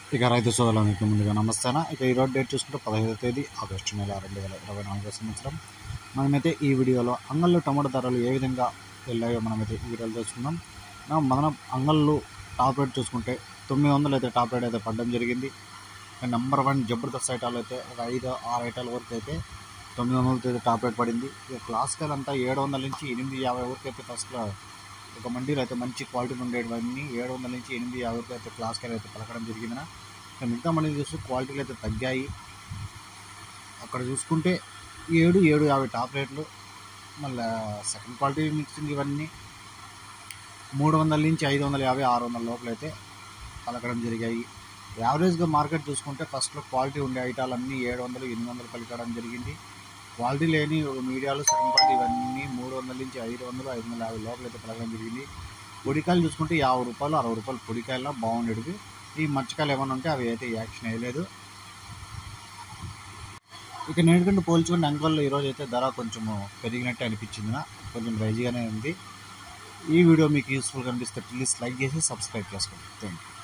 ఇక రైతు సోదరులకు ముందుగా నమస్తేనా. ఇక ఈరోజు డేట్ చూసుకుంటే 15వ తేదీ ఆగస్టు నెల 2024 సంవత్సరం. మనమైతే ఈ వీడియోలో అంగళ్ళు టమాటో ధరలు ఏ విధంగా వెళ్ళాయో మనమైతే ఈ వీడియోలో తెలుసుకుందాం. మనం అంగళ్ళు టాప్ రేట్ చూసుకుంటే 900 అయితే టాప్ రేట్ అయితే పడడం జరిగింది. నెంబర్ 1 జబర్దస్త్ ఐటాలు అయితే ఒక 5-6 ఐటాల వరకు అయితే 900 అయితే టాప్ రేట్ పడింది. ఇక క్లాసికల్ అంతా 700 నుంచి 850 వరకు అయితే ఫస్ట్లో ఒక మండీలో అయితే మంచి క్వాలిటీ ఉండేటివన్నీ 700 నుంచి 850 వరకు అయితే క్లాసికల్ అయితే పలకడం జరిగింది. మిగతా మండీలు చూస్తే క్వాలిటీలు అయితే తగ్గాయి. అక్కడ చూసుకుంటే 750 టాప్ రేట్లు, మళ్ళీ సెకండ్ క్వాలిటీ మిక్సింగ్ ఇవన్నీ 300 నుంచి 550, 600 లోపల అయితే పలకడం జరిగాయి. యావరేజ్గా మార్కెట్ చూసుకుంటే ఫస్ట్లో క్వాలిటీ ఉండే ఐటాలన్నీ 700, 800 పలకడం జరిగింది. క్వాలిటీ లేని మీడియాలు సెకండ్ క్వాలిటీ ఇవన్నీ 300 నుంచి 500, 550 లోపల అయితే పలకడం జరిగింది. పొడికాయలు చూసుకుంటే 50 రూపాయలు, 60 రూపాయలు పొడికాయలు బాగుండేవి. ఈ మచ్చకాయలు ఏమైనా ఉంటే అవి అయితే యాక్షన్ వేయలేదు. ఇక నేటికంటే పోల్చుకుంటే అంగల్లో ఈరోజు అయితే ధర కొంచెము పెరిగినట్టే అనిపించింది. కొంచెం రైజీగానే ఉంది. ఈ వీడియో మీకు యూస్ఫుల్గా అనిపిస్తే ప్లీజ్ లైక్ చేసి సబ్స్క్రైబ్ చేసుకోండి. Thank you.